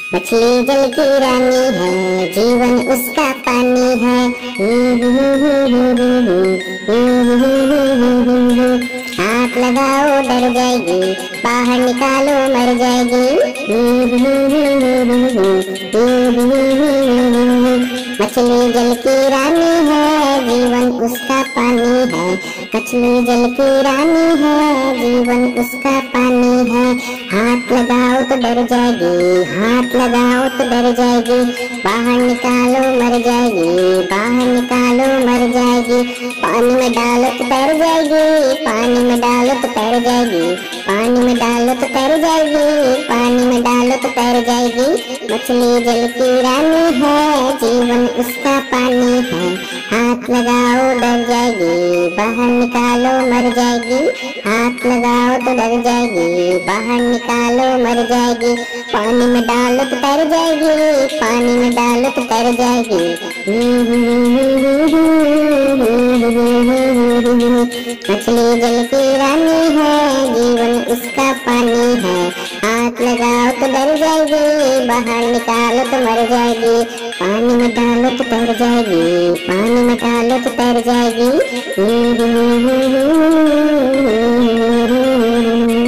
मछली जल की रानी है, जीवन उसका पानी है। हाथ लगाओ डर जाएगी, बाहर निकालो मर जाएगी। मछली जल की रानी है, जीवन उसका पानी है। मछली जल की रानी है, जीवन उसका पानी है। हाथ लगाओ तो डर जाएगी, हाथ लगाओ तो डर जाएगी। बाहर निकालो मर जाएगी, बाहर निकालो मर जाएगी। पानी में डालो तो तैर जाएगी, पानी में डालो तो तैर जाएगी। पानी में डालो तो तैर जाएगी, पानी में डालो तो तैर जाएगी। मछली जल की रानी है, जीवन उसका पानी है। हाथ लगाओ डर जाएगी, बाहर निकालो मर जाएगी। हाथ लगाओ तो डर जाएगी, बाहर निकालो मर जाएगी। पानी में डालो तो तैर जाएगी, पानी में डालो तो तैर जाएगी। मछली जल की रानी है, जीवन उसका पानी है। हाथ लगाओ तो डर जाएगी, बाहर निकालो तो मर जाएगी। पानी में डालो तो तैर जाएगी, पानी में डालो तो तैर जाएगी।